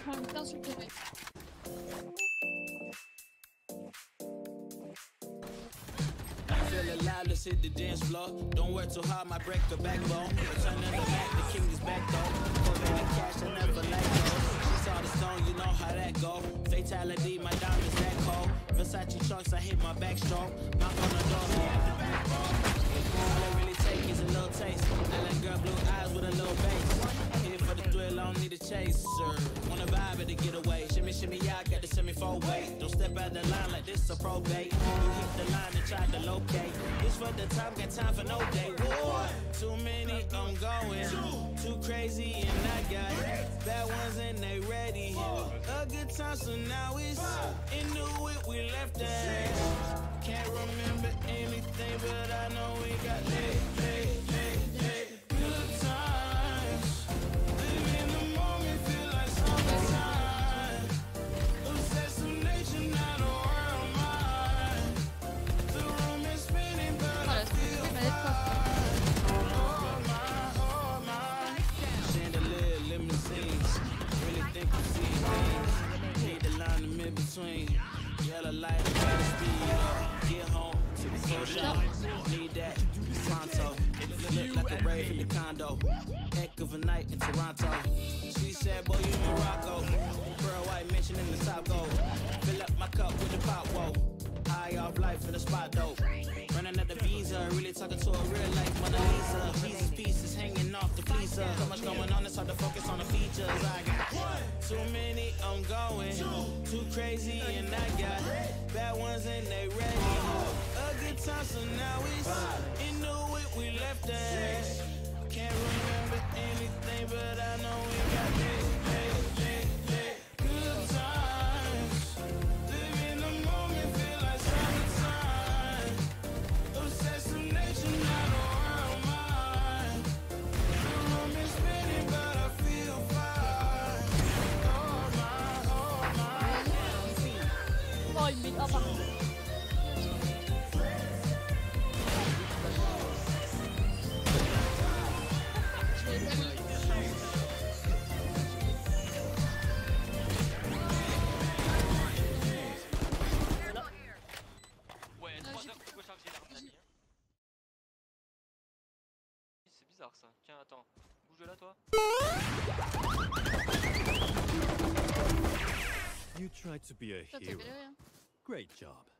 prends une t'insulte, mec. Feel alive, let's hit the dance floor. Don't work too hard, might break the backbone. Return of the back, the king is back though. Corvette and cash, I never let go. She saw the stone, you know how that go. Fatality, my diamonds that cold. Versace trunks, I hit my backstroke. Knock on the door, me at the backbone. All I really take is a little taste. Island girl, blue eyes with a little bass. Here for the thrill, I don't need a chaser. Wanna vibe at the getaway. Shimmy, shimmy, yeah, I got the semi-four way. Don't step out the line like this a probate. You hit the line and try to locate. This for the time, got time for no day. Whoa. Too many, I'm going. Too crazy, and I got bad ones and they ready. A good time, so now it's into it, we left that. Can't remember anything, but I know we got lit. Good times. Live in the moment, feel like summertime. Assassination, not a world mine. The room is spinning, but I feel fine. Oh my. Chandelier, limousines. Really think you see things. Need the line in mid-between. Yellow light, better speed up. Get home to the full shop. Need that pronto. Look like a rave in the condo. Heck of a night in Toronto. She said, boy, you Morocco. Pearl white mention in the top gold. Fill up my cup with the pop, whoa. High off life in the spot, though. Running at the visa, really talking to a real life Mona Lisa. Jesus pieces hanging off the fleecer. So much going on, it's hard to focus on the features. I got too many, I'm going. Too crazy, and I got bad ones and they ready. A good time, so now it's into it, we left that. Can't remember anything, but I know we got lit. Good times. Live in the moment, feel like summertime. Assassination, not a world mine. The room is spinning, but I feel fine. Oh my. Oh, il met un par contre. C'est bizarre ça. Tiens, attends. Bouge de là, toi. You tried to be a hero. Great job.